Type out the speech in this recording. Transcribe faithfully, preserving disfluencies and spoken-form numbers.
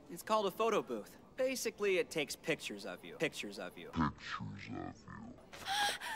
It's called a photo booth. Basically, it takes pictures of you. Pictures of you. Pictures of you.